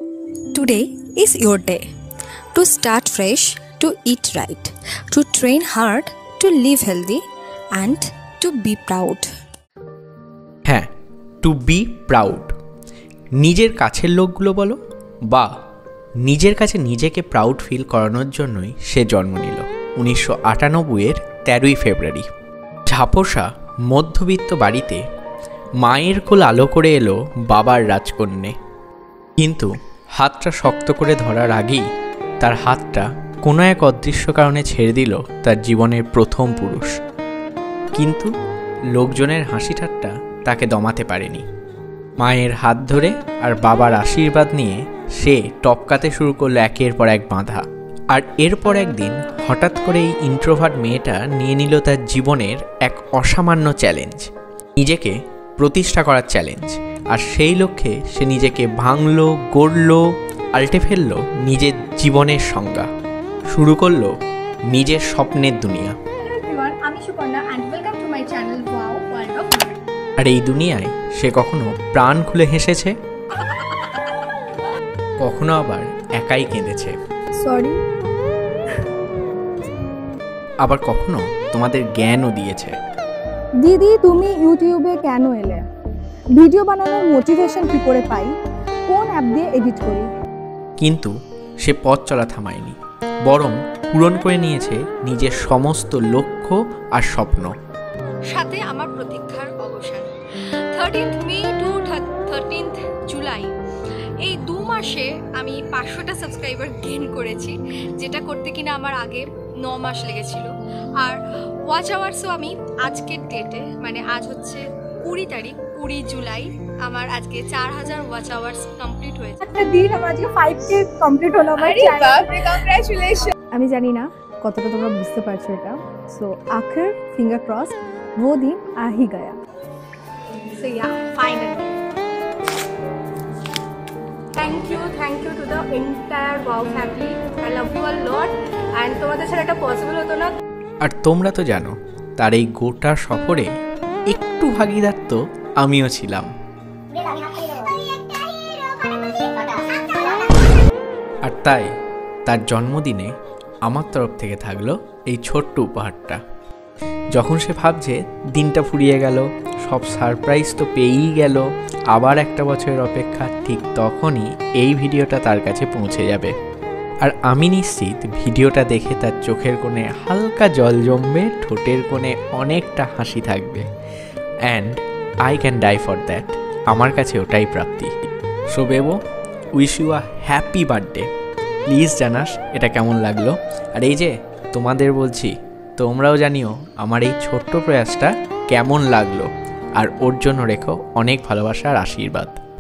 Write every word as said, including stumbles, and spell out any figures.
Today is your day to start fresh, to eat right, to train hard, to live healthy and to be proud. হ্যাঁ, to be proud. নিজের কাছের লোকগুলো বলো বা নিজের কাছে নিজেকে প্রাউড ফিল করানোর জন্যই সে জন্ম নিল উনিশশো আটানব্বইয়ের তেরোই ফেব্রুয়ারি। ঝাপসা মধ্যবিত্ত বাড়িতে মায়ের কোল আলো করে এলো বাবার রাজকন্যে। কিন্তু হাতটা শক্ত করে ধরার আগেই তার হাতটা কোনো এক অদৃশ্য কারণে ছেড়ে দিল তার জীবনের প্রথম পুরুষ। কিন্তু লোকজনের হাসি ঠাট্টা তাকে দমাতে পারেনি। মায়ের হাত ধরে আর বাবার আশীর্বাদ নিয়ে সে টপকাতে শুরু করলো একের পর এক বাঁধা। আর এরপর একদিন হঠাৎ করে এই ইন্ট্রোভার্ট মেয়েটা নিয়ে নিল তার জীবনের এক অসামান্য চ্যালেঞ্জ, নিজেকে প্রতিষ্ঠা করার চ্যালেঞ্জ। আর সেই লক্ষ্যে সে নিজেকে ভাঙলো, গড়ল, পাল্টে ফেললো নিজের জীবনের সংজ্ঞা। শুরু করলো নিজের স্বপ্নের দুনিয়া। আর এই দুনিয়ায় সে কখনো প্রাণ খুলে হেসেছে, কখনো আবার একাই কেঁদেছে, সরি, আবার কখনো তোমাদের জ্ঞানও দিয়েছে। দিদি, তুমি ইউটিউবে কেন এলে? ভিডিও বানানোর মোটিভেশন কি করে পাই? কোন অ্যাপ দিয়ে এডিট করি? কিন্তু সে পথ চলা থামায়নি, বরং পূরণ করে নিয়েছে নিজের সমস্ত লক্ষ্য আর স্বপ্ন। সাথে আমার প্রতীক্ষার অবসান। Thirteenth May to thirteenth July এই দু মাসে আমি পাঁচশোটা সাবস্ক্রাইবার গেইন করেছি, যেটা করতে কিনা আমার আগে ন মাস লেগেছিল। আর ওয়াচ আওয়ার্সও আমি আজকের ডেটে, মানে আজ হচ্ছে কুড়ি তারিখ, কুড়ি জুলাই, আমার আজকে চার হাজার ওয়াচ আওয়ার্স কমপ্লিট হয়েছে। একটা দিন আমার আজকে ফাইভ কে কমপ্লিট হলো আমার চ্যানেলে। কংগ্রাচুলেশন। আমি জানি না কতটা তোমরা বুঝতে পারছো এটা। সো আখের ফিঙ্গার ক্রস वो दिन आ ही गया। So yeah, finally. Thank you, thank you to the entire Wow family. I love you a lot. And তোমাদের ছাড়া এটা পসিবল হতো না। আর তোমরা তো জানো তার এই গোটা সফরে একটু ভাগিদার তো আমিও ছিলাম। আর তাই তার জন্মদিনে আমার তরফ থেকে থাকলো এই ছোট্ট উপহারটা। যখন সে ভাবছে দিনটা ফুরিয়ে গেল, সব সারপ্রাইজ তো পেয়েই গেল, আবার একটা বছরের অপেক্ষা, ঠিক তখনই এই ভিডিওটা তার কাছে পৌঁছে যাবে। আর আমি নিশ্চিত ভিডিওটা দেখে তার চোখের কোণে হালকা জল জমবে, ঠোঁটের কোণে অনেকটা হাসি থাকবে। And I can die for that. আমার কাছে ওটাই প্রাপ্তি। So Bebo, wish you a happy birthday. Please জানাস এটা কেমন লাগলো। আর এই যে তোমাদের বলছি, তোমরাও জানিও আমার এই ছোট্ট প্রয়াসটা কেমন লাগলো। আর ওর জন্য রেখো অনেক ভালোবাসা আর আশীর্বাদ।